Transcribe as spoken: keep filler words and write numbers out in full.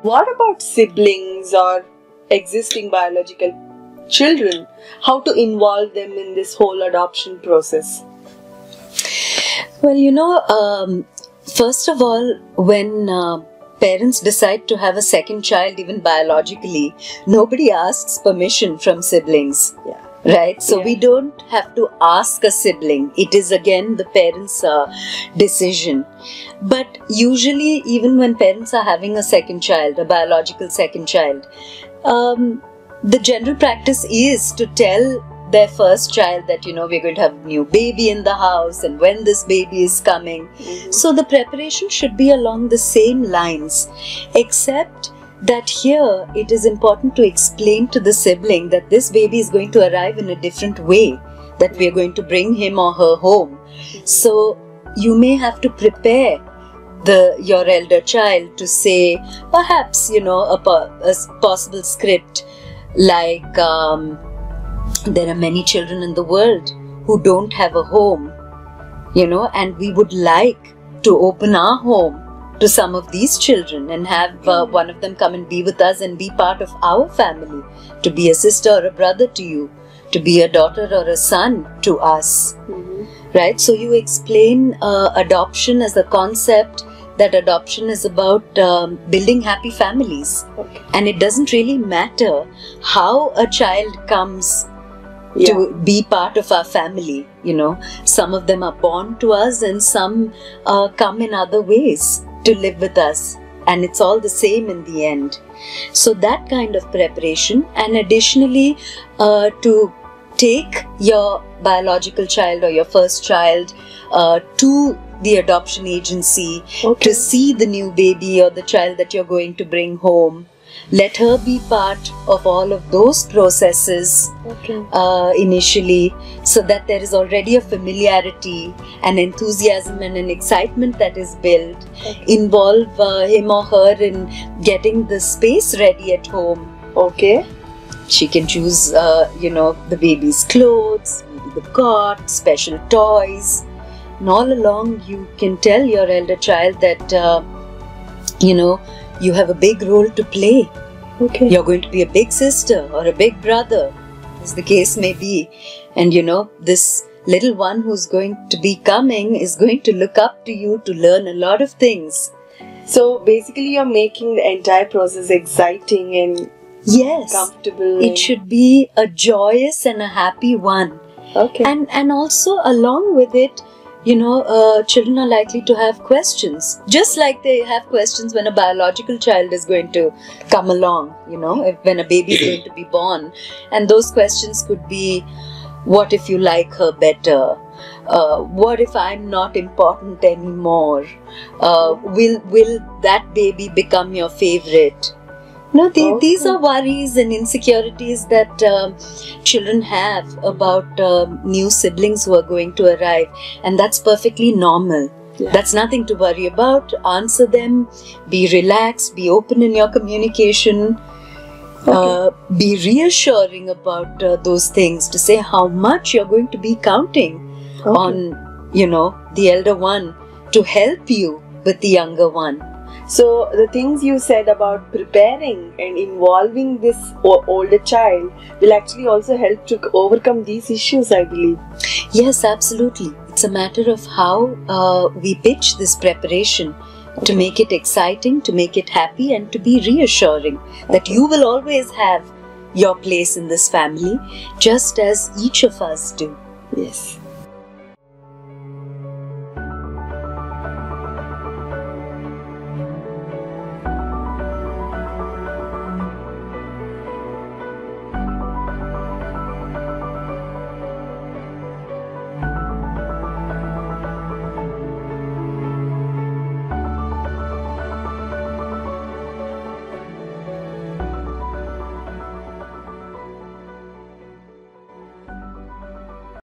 what about siblings or existing biological children? How to involve them in this whole adoption process? Well, you know, um, first of all, when uh, parents decide to have a second child, even biologically, nobody asks permission from siblings. Yeah. Right? So Yeah. we don't have to ask a sibling. It is again the parents' uh, decision. But usually, even when parents are having a second child, a biological second child, um, the general practice is to tell their first child that, you know, we're going to have a new baby in the house and when this baby is coming. Mm-hmm. So the preparation should be along the same lines, except that here it is important to explain to the sibling that this baby is going to arrive in a different way, that we are going to bring him or her home. So you may have to prepare the your elder child to say, perhaps, you know, a, a possible script like, um, there are many children in the world who don't have a home, you know, and we would like to open our home to some of these children and have uh, one of them come and be with us and be part of our family, to be a sister or a brother to you, to be a daughter or a son to us. Mm-hmm. Right? So you explain uh, adoption as a concept, that adoption is about um, building happy families. Okay. And it doesn't really matter how a child comes Yeah. to be part of our family, you know. Some of them are born to us and some uh, come in other ways to live with us, and it's all the same in the end. So that kind of preparation, and additionally uh, to take your biological child or your first child uh, to the adoption agency, Okay. to see the new baby or the child that you're going to bring home. Let her be part of all of those processes Okay. uh, initially, so that there is already a familiarity, an enthusiasm and an excitement that is built. Okay. Involve uh, him or her in getting the space ready at home. Okay. She can choose, uh, you know, the baby's clothes, maybe the cot, special toys. And all along you can tell your elder child that, uh, you know, you have a big role to play. Okay. You're going to be a big sister or a big brother, as the case may be. And you know, this little one who's going to be coming is going to look up to you to learn a lot of things. So basically you're making the entire process exciting and Yes, comfortable. it should be a joyous and a happy one. Okay. And, and also along with it, you know, uh, children are likely to have questions, just like they have questions when a biological child is going to come along, you know, if, when a baby is going to be born. And those questions could be, what if you like her better? Uh, what if I'm not important anymore? Uh, will, will that baby become your favorite? No, the, Okay. these are worries and insecurities that uh, children have about uh, new siblings who are going to arrive, and that's perfectly normal. Yeah. That's nothing to worry about. Answer them, be relaxed, be open in your communication, Okay. uh, be reassuring about uh, those things, to say how much you're going to be counting Okay. on, you know, the elder one to help you with the younger one. So the things you said about preparing and involving this o- older child will actually also help to overcome these issues, I believe. Yes, absolutely. It's a matter of how uh, we pitch this preparation to make it exciting, to make it happy, and to be reassuring that you will always have your place in this family, just as each of us do. Yes.